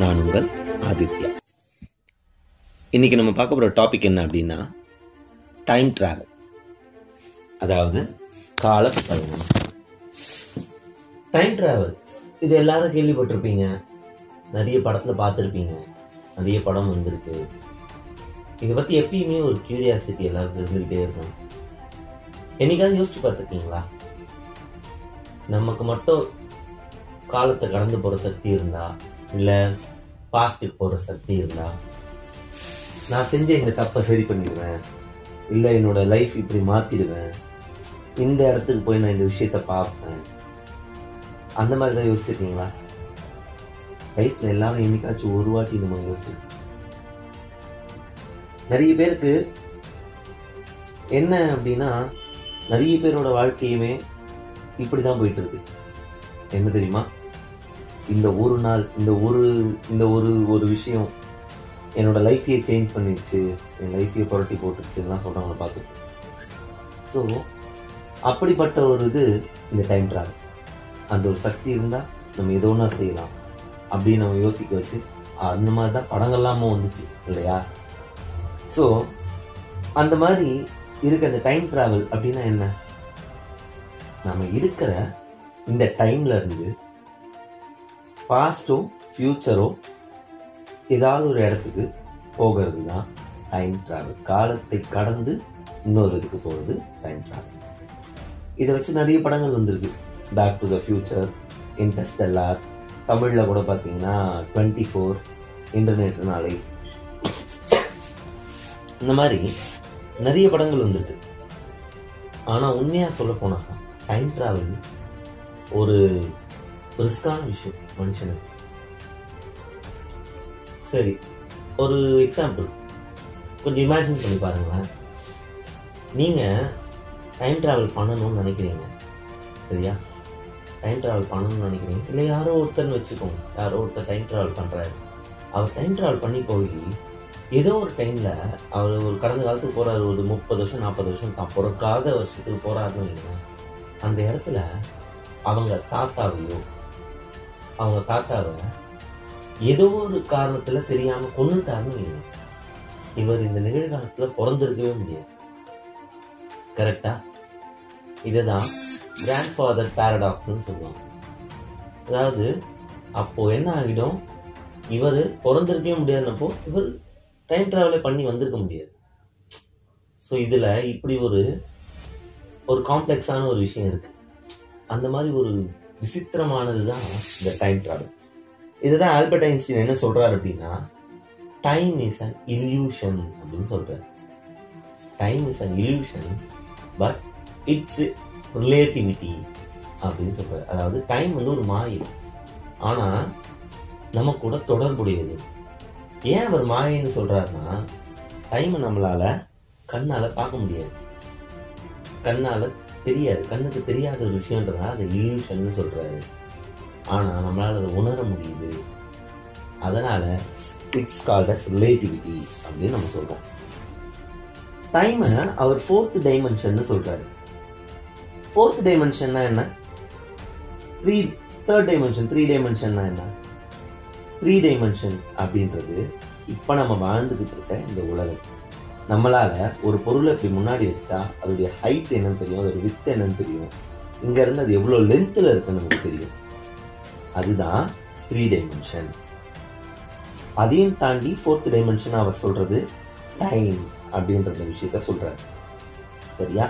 நான் உங்கள் ஆதித்யா. இன்னைக்கு நம்ம பார்க்க போகிற டாபிக் என்ன அப்படின்னா டைம் டிராவல், அதாவது கால பயணம். டைம் டிராவல் இது எல்லாரும் கேள்விப்பட்டிருப்பீங்க, நிறைய படத்தில் பார்த்துருப்பீங்க, நிறைய படம் வந்திருக்கு. இதை பற்றி எப்பயுமே ஒரு கியூரியாசிட்டி எல்லாருக்கும் இருந்துகிட்டே இருக்கும். என்னைக்காவது யோசிச்சு பார்த்துருக்கீங்களா, நமக்கு மட்டும் காலத்தை கடந்து போகிற சக்தி இருந்தா, இல்லை பாஸ்ட்டுக்கு போகிற சக்தி இருந்தா, நான் செஞ்ச இந்த தப்பை சரி பண்ணிடுவேன், இல்லை என்னோட லைஃப் இப்படி மாற்றிடுவேன், இந்த இடத்துக்கு போய் நான் இந்த விஷயத்த பார்ப்பேன், அந்த மாதிரி தான் யோசிச்சிருக்கீங்களா? லைஃப்பில் எல்லாரும் என்னைக்காச்சும் ஒரு வாட்டி இந்த மாதிரி யோசிச்சிருக்கோம். நிறைய பேருக்கு என்ன அப்படின்னா, நிறைய பேரோட வாழ்க்கையுமே இப்படி தான் போயிட்டு இருக்கு. என்ன தெரியுமா, இந்த ஒரு நாள், இந்த ஒரு விஷயம் என்னோட லைஃபையே சேஞ்ச் பண்ணிடுச்சு, என் லைஃபையே புரட்டி போட்டுருச்சுலாம் சொல்கிறவங்கள பார்த்துட்டு. ஸோ அப்படிப்பட்ட ஒரு இது இந்த டைம் ட்ராவல். அந்த ஒரு சக்தி இருந்தால் நம்ம எதோ ஒன்றா செய்யலாம் அப்படின்னு நம்ம யோசிக்க வச்சு, அந்த மாதிரி தான் படங்கள்லாமும் வந்துச்சு இல்லையா? ஸோ அந்த மாதிரி இருக்க அந்த டைம் ட்ராவல் அப்படின்னா என்ன, நம்ம இருக்கிற இந்த டைம்ல இருந்து பாஸ்டோ ஃபியூச்சரோ ஏதாவது ஒரு இடத்துக்கு போகிறது தான் டைம் ட்ராவல். காலத்தை கடந்து இன்னொரு இதுக்கு போகிறது டைம் ட்ராவல். இதை வச்சு நிறைய படங்கள் வந்திருக்கு. Back to the future, interstellar, தமிழில் கூட பார்த்தீங்கன்னா 24, இன்டர்நெட் நாளை, இந்த மாதிரி நிறைய படங்கள் வந்திருக்கு. ஆனால் உண்மையாக சொல்ல போனால் டைம் ட்ராவல் ஒரு ரிஸ்கான விஷயம் மனுஷனுக்கு. சரி, ஒரு எக்ஸாம்பிள் கொஞ்சம் இமேஜின் பண்ணி பாருங்களேன். நீங்கள் டைம் ட்ராவல் பண்ணணும்னு நினைக்கிறீங்க, சரியா? டைம் ட்ராவல் பண்ணணும்னு நினைக்கிறீங்க, இல்லை யாரோ ஒருத்தர்னு வச்சுக்கோங்க, யாரோ ஒருத்தர் டைம் ட்ராவல் பண்ணுறாரு. அவர் டைம் ட்ராவல் பண்ணி போய் ஏதோ ஒரு டைமில் அவர் ஒரு கடந்த காலத்துக்கு போகிறாரு, ஒரு 30 வருஷம் 40 வருஷம் தான் பிறக்காத வருஷத்துக்கு போகிறாருன்னு வைங்க. அந்த இடத்துல அவங்க தாத்தாவை ஏதோ ஒரு காரணத்தில் தெரியாமல் கொன்னுட்டாருன்னு வைங்க. இவர் இந்த நிகழ்காலத்தில் பிறந்திருக்கவே முடியாது. கரெக்டா? இதுதான் கிராண்ட் ஃபாதர் பேரடாக்ஸ்ன்னு சொல்லுவாங்க. அதாவது அப்போ என்ன ஆகிடும், இவர் பிறந்திருக்கவே முடியாதுன்னப்போ இவர் டைம் ட்ராவலே பண்ணி வந்திருக்க முடியாது. ஸோ இதில் இப்படி ஒரு காம்ப்ளெக்ஸான ஒரு விஷயம் இருக்கு. அந்த மாதிரி ஒரு விசித்திரமானது தான் இந்த டைம் ட்ராவல். இதுதான் ஆல்பர்ட் ஐன்ஸ்டீன் என்ன சொல்றாரு அப்படின்னா, டைம் இஸ் அன் இல்யூஷன் அப்படின்னு சொல்றாரு. Time is an illusion but it's relativity அப்படின்னு சொல்றாரு. அதாவது டைம் ஒரு மாயை, ஆனா நம்ம கூட தொடர்புடையது. ஏன் அவர் மாயைன்னு சொல்றாருன்னா, டைமை நம்மளால கண்ணால பார்க்க முடியாது, கண்ணால தெரியாது, கண்ணுக்கு தெரியாத ஒரு விஷயம்ன்றதா அதை இல்யூஷன் சொல்றாரு. ஆனா நம்மளால அதை உணர முடியுது. அதனால இட்ஸ் கால்ட் அஸ் ரிலேட்டிவிட்டி அப்படின்னு நம்ம சொல்றோம். டைமை அவர் 4th டைமென்ஷன் சொல்றாரு. 4th டைமென்ஷன்னா என்ன? 3rd டைமென்ஷன் 3 டைமென்ஷன்னா என்ன? 3 டைமென்ஷன் அப்படின்றது இப்ப நம்ம வாழ்ந்துகிட்டு இருக்க இந்த உலகம். நம்மளால ஒரு பொருளை இப்படி முன்னாடி வச்சா அதோடைய ஹைட் என்னன்னு தெரியும், அதோட வித் என்னன்னு தெரியும், இங்க இருந்து அது எவ்வளவு லென்த்ல இருக்குன்னு நமக்கு தெரியும். அதுதான் 3 டைமென்ஷன். அதையும் தாண்டி 4th டைமென்ஷன் அவர் சொல்றது டைம் அப்படின்ற விஷயத்த சொல்றாரு, சரியா?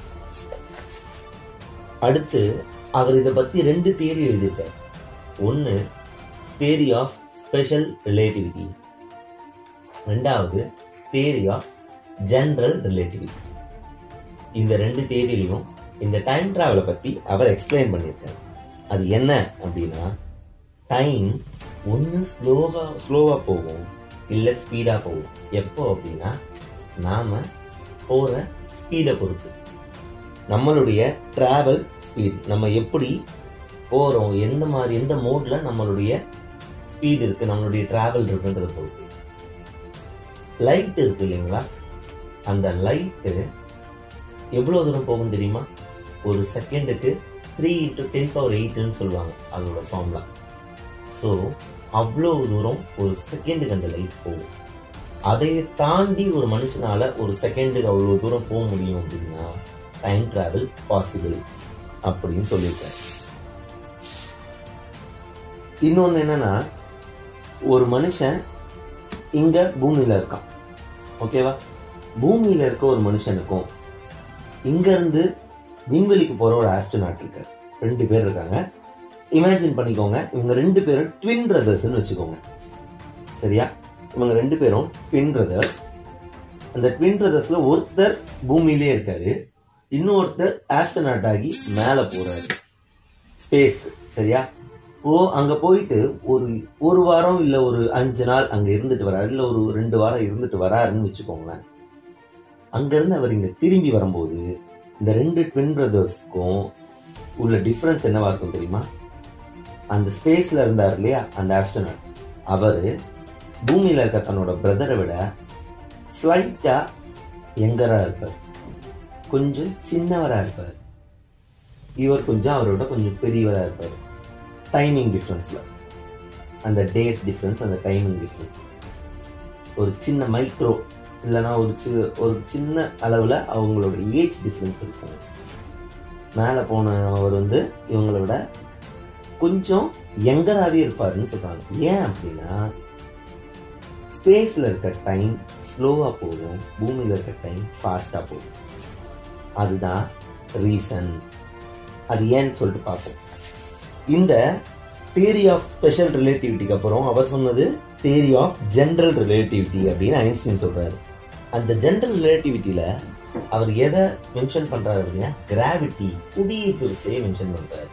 அடுத்து அவர் இதை பத்தி 2 தியரி எழுதியிருக்காரு. ஒன்னு தியரி ஆஃப் ஸ்பெஷல் ரிலேட்டிவிட்டி, ரெண்டாவது தியரி ஆஃப் ஜெனரல் ரிலேட்டிவிட்டி. இந்த 2 தியரிலையும் இந்த டைம் டிராவலை பத்தி அவர் எக்ஸ்பிளைன் பண்ணியிருக்காரு. அது என்ன அப்படின்னா, டைம் ஒன்று ஸ்லோவா போகும், இல்லை ஸ்பீடா போகும். எப்போ அப்படின்னா, நாம போற ஸ்பீடை பொறுத்து, நம்மளுடைய டிராவல் ஸ்பீட், நம்ம எப்படி போறோம், எந்த மோட்ல நம்மளுடைய ஸ்பீட் இருக்கு, நம்மளுடைய டிராவல் இருக்குன்றத பொறுத்து. லைட் இருக்கு இல்லைங்களா, அந்த லைட்டு எவ்வளவு தூரம் போகும் தெரியுமா? ஒரு செகண்டுக்கு 3 × 10⁸ சொல்லுவாங்க அதோட ஃபார்முலா. ஸோ அவ்வளோ தூரம் ஒரு செகண்டுக்கு அந்த லைட் போகும். அதை தாண்டி ஒரு மனுஷனால ஒரு செகண்டுக்கு அவ்வளோ தூரம் போக முடியும் அப்படின்னா டைம் டிராவல் பாசிபிள் அப்படின்னு சொல்லியிருக்காரு. இன்னொன்று என்னன்னா, ஒரு மனுஷன் இங்க பூமியில இருக்கான், ஓகேவா? பூமியில இருக்க ஒரு மனுஷனுக்கும் இங்க இருந்து விண்வெளிக்கு போற ஒரு ஆஸ்ட்ரோநாட் இருக்காரு. 2 பேர் இருக்காங்க. இமேஜின் பண்ணிக்கோங்க, இவங்க 2 பேரும் ட்வின் பிரதர்ஸ்ன்னு வச்சுக்கோங்க. சரியா? இவங்க 2 பேரும் ட்வின் பிரதர்ஸ். அந்த ட்வின் பிரதர்ஸ்ல ஒருத்தர் பூமியிலே இருக்காரு, இன்னொருத்தர் ஆஸ்ட்ரோநாட் ஆகி மேல போறாரு ஸ்பேஸ்க்கு. சரியா? அங்க போயிட்டு ஒரு வாரம் இல்ல ஒரு 5 நாள் அங்க இருந்துட்டு வராரு, இல்ல ஒரு 2 வாரம் இருந்துட்டு வராருன்னு வச்சுக்கோங்களேன். அங்க இருந்து அவர் இங்க திரும்பி வரும்போது இந்த 2 ட்வின் பிரதர்ஸ்க்கும் உள்ள டிஃபரன்ஸ் என்னவா இருக்கும் தெரியுமா? அந்த ஸ்பேஸ்ல இருந்தார் இல்லையா அந்த ஆஸ்ட்ரோநாட், அவரு பூமியில இருக்க தன்னோட பிரதரை விட ஸ்லைட்டா யங்கரா இருப்பார், கொஞ்சம் சின்னவரா இருப்பார். இவர் கொஞ்சம் அவரோட கொஞ்சம் பெரியவரா இருப்பார். டைமிங் டிஃபரன்ஸ்ல, அந்த டேஸ் டிஃபரன்ஸ், அந்த டைமிங் டிஃபரன்ஸ், ஒரு சின்ன மைக்ரோ இல்லைன்னா ஒரு சின்ன அளவில் அவங்களோட ஏஜ் டிஃப்ரென்ஸ் இருக்கும். மேலே போன அவர் இவங்களை விட கொஞ்சம் யங்கராகவே இருப்பாருன்னு சொல்கிறாங்க. ஏன் அப்படின்னா ஸ்பேஸில் இருக்க டைம் ஸ்லோவாக போகும், பூமியில் இருக்க டைம் ஃபாஸ்ட்டாக போகும். அதுதான் ரீசன். அது ஏன்னு சொல்லிட்டு பார்ப்போம். இந்த தியரி ஆஃப் ஸ்பெஷல் ரிலேட்டிவிட்டிக்கு அப்புறம் அவர் சொன்னது தியரி ஆஃப் ஜென்ரல் ரிலேட்டிவிட்டி அப்படின்னு ஐன்ஸ்டீன் சொல்றாரு. அந்த ஜென்ரல் ரிலேட்டிவிட்டியில அவர் எதை மென்ஷன் பண்றாரு அப்படின்னா கிராவிட்டி, புவியீர்ப்பு விசையை மென்ஷன் பண்றாரு.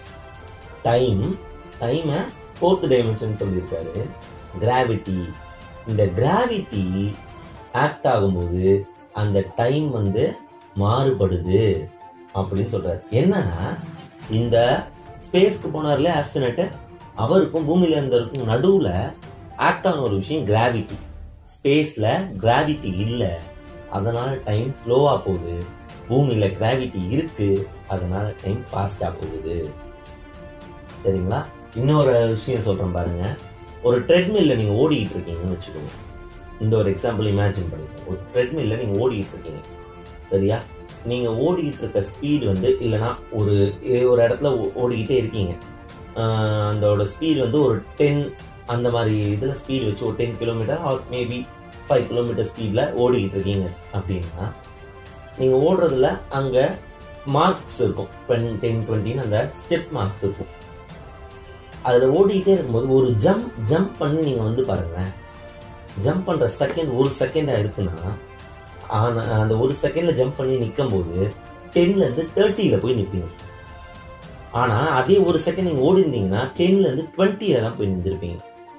டைமை 4th டைமென்ஷன் சொல்லியிருக்காரு. கிராவிட்டி, இந்த கிராவிட்டி ஆக்ட் ஆகும்போது அந்த டைம் மாறுபடுது அப்படின்னு சொல்றாரு. என்னன்னா, இந்த ஸ்பேஸ்க்கு போனார்ல ஆஸ்ட்ரோநாட், அவருக்கும் பூமியில இருந்தவருக்கும் நடுவுல ஆக்ட் ஆன ஒரு விஷயம் கிராவிட்டி. ஸ்பேஸ்ல கிராவிட்டி இல்ல, அதனால டைம் ஸ்லோவா போகுது. பூமியில கிராவிட்டி இருக்கு, அதனால டைம் ஃபாஸ்டா போகுது. சரிங்களா? இன்னொரு விஷயம் சொல்றேன் பாருங்க. ஒரு ட்ரெட்மில்ல நீங்க ஓடிக்கிட்டு இருக்கீங்கன்னு வச்சுக்கோங்க. இந்த ஒரு எக்ஸாம்பிள் இமேஜின் பண்ணிக்கோங்க. ஒரு ட்ரெட்மில்ல நீங்க ஓடிக்கிட்டு இருக்கீங்க. சரியா? நீங்க ஓடிக்கிட்டு இருக்க ஸ்பீடு இல்லைன்னா ஒரு இடத்துல ஓடிக்கிட்டே இருக்கீங்க. அதோட ஸ்பீடு ஒரு 10 அந்த மாதிரி இதில் ஸ்பீடு வச்சு ஒரு 10 கிலோமீட்டர் ஆர் மேபி 5 கிலோமீட்டர் ஸ்பீடில் ஓடிக்கிட்டு இருக்கீங்க அப்படின்னா, நீங்கள் ஓடுறதுல அங்கே மார்க்ஸ் இருக்கும், 10, 20 அந்த ஸ்டெப் மார்க்ஸ் இருக்கும். அதில் ஓடிக்கிட்டே இருக்கும்போது ஒரு ஜம்ப் பண்ணி நீங்கள் பாருங்களேன். ஜம்ப் பண்ணுற செகண்ட் 1 செகண்டாக இருக்குன்னா, அந்த 1 செகண்டில் ஜம்ப் பண்ணி நிற்கும் போது 10லேருந்து 30ல் போய் நிற்பீங்க. ஆனால் அதே 1 செகண்ட் நீங்கள் ஓடி இருந்தீங்கன்னா 10லேருந்து 20ல் தான் போய் நின்றுருப்பீங்க.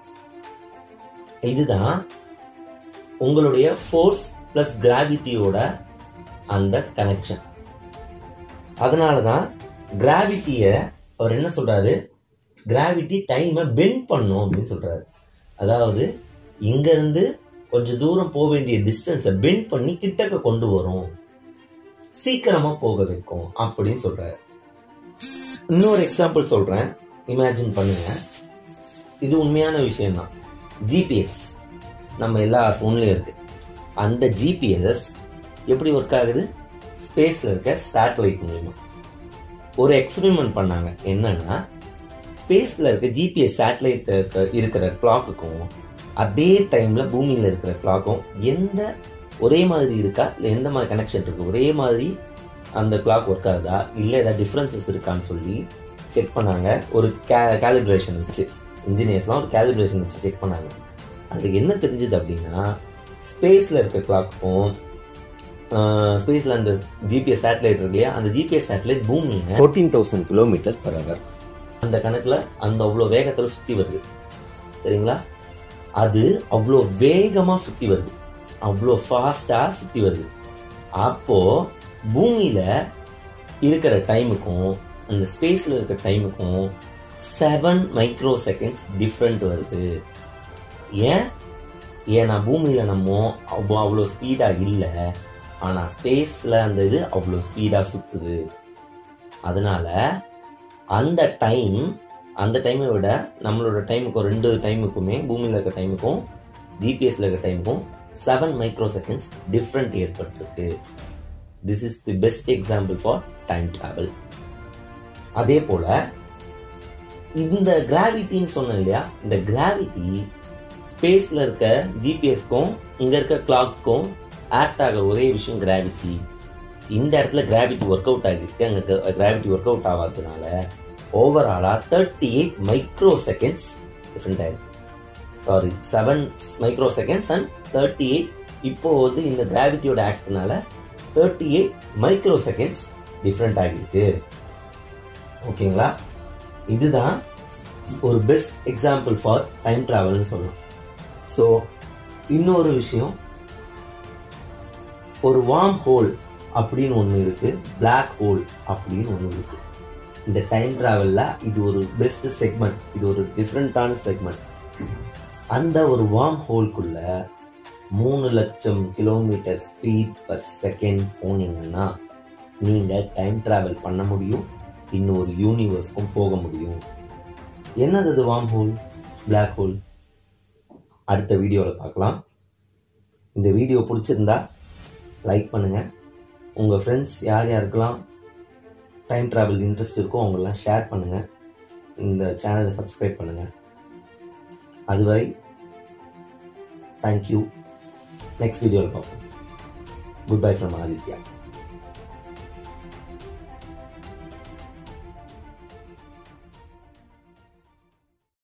இதுதான் உங்களுடைய ஃபோர்ஸ் பிளஸ் கிராவிட்டியோட அந்த கனெக்ஷன். அதனாலதான் கிராவிட்டியை அவர் என்ன சொல்றாரு, கிராவிட்டி டைமை பெண்ட் பண்ணும் அப்படின்னு சொல்றாரு. அதாவது இங்க இருந்து கொஞ்சம் தூரம் போக வேண்டிய டிஸ்டன்ஸை பெண்ட் பண்ணி கிட்டக்க கொண்டு வரும், சீக்கிரமா போக வைக்கும் அப்படின்னு சொல்றாரு. இன்னொரு எக்ஸாம்பிள் சொல்றேன், இமேஜின் பண்ணுங்க. இது உண்மையான விஷயம் தான். ஜிபிஎஸ் நம்ம எல்லா போன்லயும் இருக்கு. அந்த ஜிபிஎஸ் எப்படி ஒர்க் ஆகுது? ஸ்பேஸ்ல இருக்க சேட்டலைட் மூலமா. ஒரு எக்ஸ்பெரிமெண்ட் பண்ணாங்க. என்னன்னா, ஸ்பேஸ்ல இருக்க ஜிபிஎஸ் சேட்டலைட் இருக்கிற கிளாக்குக்கும் அதே டைம்ல பூமியில இருக்கிற கிளாக்கும் ஒரே மாதிரி இருக்கா, இல்லை எந்த மாதிரி கனெக்ஷன் இருக்கு, ஒரே மாதிரி அந்த கிளாக் ஒர்க் ஆகுதா, இல்லை ஏதாவது டிஃப்ரென்சஸ் இருக்கான்னு சொல்லி செக் பண்ணாங்க. ஒரு கேலிப்ரேஷன் வச்சு, இன்ஜினியர்ஸ்லாம் ஒரு கேலிப்ரேஷன் வச்சு செக் பண்ணாங்க. அதுக்கு என்ன தெரிஞ்சது அப்படின்னா, ஸ்பேஸ்ல இருக்க கிளாக்கும் ஸ்பேஸ்ல அந்த ஜிபிஎஸ் சேட்டலைட் இருக்கு இல்லையா, அந்த ஜிபிஎஸ் சேட்டலைட் பூமியில 14,000 km/h அந்த கணக்குல அந்த அவ்வளோ வேகத்தில் சுத்தி வருது. சரிங்களா? அது அவ்வளோ வேகமா சுத்தி வருது, அவ்வளோ ஃபாஸ்டா சுத்தி வருது. அப்போ பூமியில இருக்கிற டைமுக்கும் அந்த ஸ்பேஸ்ல இருக்கிற டைமுக்கும் 7 microseconds டிஃப்ரெண்ட் வருது. ஏன்னா பூமியில நம்ம அவ்வளோ ஸ்பீடா இல்லை, ஆனா ஸ்பேஸ்ல அந்த இது அவ்வளோ ஸ்பீடா சுத்துது. அதனால அந்த டைம் அந்த டைமை விட நம்மளோட டைமுக்கும் 2 டைமுக்குமே பூமியில் இருக்க டைமுக்கும் ஜிபிஎஸ்ல இருக்க டைமுக்கும் 7 மைக்ரோ செகண்ட்ஸ் டிஃப்ரெண்ட் ஏற்பட்டிருக்கு. This is the best example for time travel. அதே போல இந்த கிராவிட்டின்னு சொன்னேன் இல்லையா, இந்த கிராவிட்டி ஸ்பேஸ்ல இருக்க ஜிபிஎஸ்க்கும் இங்க இருக்க கிளாக்கும் ஆக்ட் ஆகிற ஒரே விஷயம் கிராவிட்டி. இந்த இடத்துல கிராவிட்டி ஒர்க் அவுட் ஆகிருக்கு, அங்க கிராவிட்டி ஒர்க் அவுட் ஆகாததுனால ஓவராலா 38 மைக்ரோ செகண்ட்ஸ் டிஃப்ரெண்ட் ஆயிருக்கு. Sorry, 7 micro seconds and 38. இப்போ வந்து இந்த கிராவிட்டியோட ஆக்ட்னால 38 மைக்ரோ செகண்ட்ஸ் டிஃப்ரெண்ட் ஆகிருக்கு. ஓகேங்களா? இதுதான் ஒரு பெஸ்ட் எக்ஸாம்பிள் ஃபார் டைம் டிராவல்னு சொல்லலாம். ஸோ இன்னொரு விஷயம், ஒரு வார்ம் ஹோல் அப்படின்னு ஒன்று இருக்கு, பிளாக் ஹோல் அப்படின்னு ஒன்று இருக்கு. இந்த டைம் டிராவல்ல இது ஒரு பெஸ்ட் செக்மெண்ட், இது ஒரு டிஃப்ரெண்டான செக்மெண்ட். அந்த ஒரு வார்ம் ஹோல்குள்ள 3 லட்சம் கிலோமீட்டர் ஸ்பீட் பர் செகண்ட் போனீங்கன்னா நீங்க டைம் டிராவல் பண்ண முடியும், இன்னொரு யூனிவர்ஸ்க்கும் போக முடியும். என்னது அது வார்ம் ஹோல், பிளாக் ஹோல்? அடுத்த வீடியோவில் பார்க்கலாம். இந்த வீடியோ பிடிச்சிருந்தா லைக் பண்ணுங்க. உங்க ஃப்ரெண்ட்ஸ் யார் யாருக்கெல்லாம் டைம் டிராவல் இன்ட்ரெஸ்ட் இருக்கோ அவங்களெல்லாம் ஷேர் பண்ணுங்க. இந்த சேனலை சப்ஸ்கிரைப் பண்ணுங்க. அதுவரை தேங்க்யூ. நெக்ஸ்ட் வீடியோவில் பார்ப்போம். Good bye from Aditya.